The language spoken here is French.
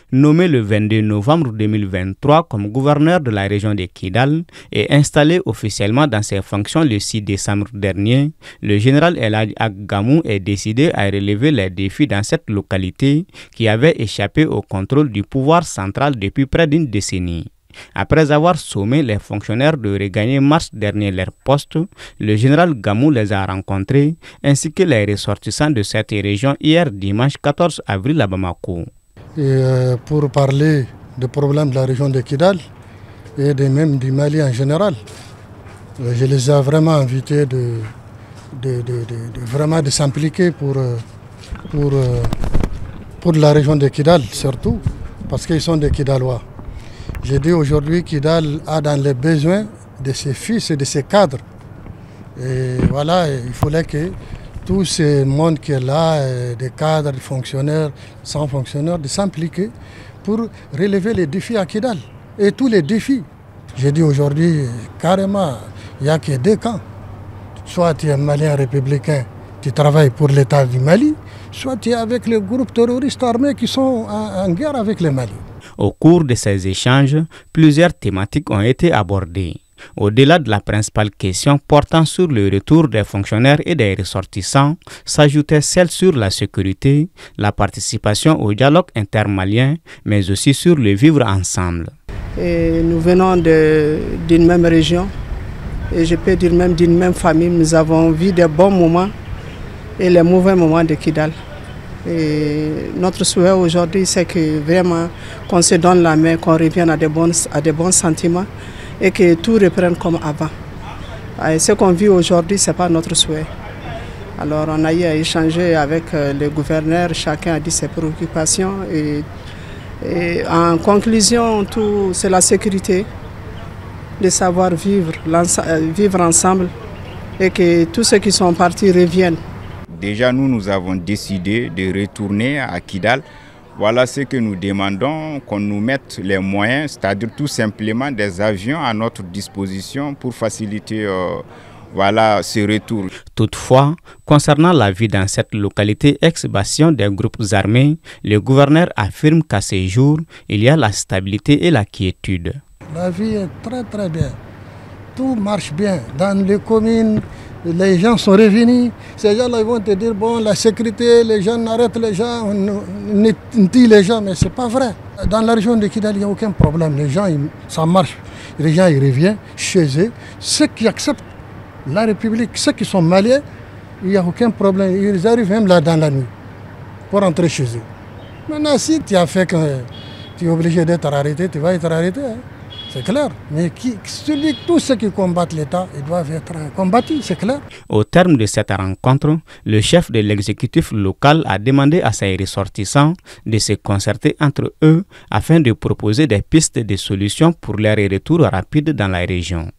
nommé le 22 novembre 2023 comme gouverneur de la région de Kidal et installé officiellement dans ses fonctions le 6 décembre dernier, le général El Hadj Gamou est décidé à relever les défis dans cette localité qui avait échappé au contrôle du pouvoir central depuis près d'une décennie. Après avoir sommé les fonctionnaires de regagner mars dernier leur poste, le général Gamou les a rencontrés ainsi que les ressortissants de cette région hier dimanche 14 avril à Bamako. Pour parler des problèmes de la région de Kidal et même du Mali en général, je les ai vraiment invités de s'impliquer pour la région de Kidal surtout, parce qu'ils sont des Kidalois. J'ai dit aujourd'hui Kidal a dans les besoins de ses fils et de ses cadres. Et voilà, il fallait que tout ce monde qui est là, des cadres, des fonctionnaires, sans fonctionnaires, de s'impliquer pour relever les défis à Kidal. Et tous les défis. J'ai dit aujourd'hui, carrément, il n'y a que deux camps. Soit tu es malien républicain, tu travailles pour l'État du Mali, soit tu es avec les groupes terroristes armés qui sont en guerre avec le Mali. Au cours de ces échanges, plusieurs thématiques ont été abordées. Au-delà de la principale question portant sur le retour des fonctionnaires et des ressortissants, s'ajoutait celle sur la sécurité, la participation au dialogue intermalien, mais aussi sur le vivre ensemble. Et nous venons d'une même région, et je peux dire même d'une même famille. Nous avons vu des bons moments et les mauvais moments de Kidal. Et notre souhait aujourd'hui, c'est que vraiment qu'on se donne la main, qu'on revienne à des bons sentiments et que tout reprenne comme avant. Et ce qu'on vit aujourd'hui, ce n'est pas notre souhait. Alors on a eu à échanger avec le gouverneur, chacun a dit ses préoccupations. Et en conclusion, tout c'est la sécurité, de savoir vivre ensemble et que tous ceux qui sont partis reviennent. Déjà, nous avons décidé de retourner à Kidal. Voilà ce que nous demandons, qu'on nous mette les moyens, c'est-à-dire tout simplement des avions à notre disposition pour faciliter ce retour. Toutefois, concernant la vie dans cette localité ex-bastion des groupes armés, le gouverneur affirme qu'à ces jours, il y a la stabilité et la quiétude. La vie est très très bien. Tout marche bien. Dans les communes, les gens sont revenus. Ces gens-là vont te dire, bon, la sécurité, les gens arrêtent les gens, on tue les gens, mais ce n'est pas vrai. Dans la région de Kidal, il n'y a aucun problème. Les gens, ça marche. Les gens, ils reviennent chez eux. Ceux qui acceptent la République, ceux qui sont maliens, il n'y a aucun problème. Ils arrivent même là dans la nuit pour rentrer chez eux. Maintenant, si tu as fait que tu es obligé d'être arrêté, tu vas être arrêté. Hein. C'est clair, mais tous ceux qui combattent l'État, ils doivent être combattus, c'est clair. Au terme de cette rencontre, le chef de l'exécutif local a demandé à ses ressortissants de se concerter entre eux afin de proposer des pistes de solutions pour leur retour rapide dans la région.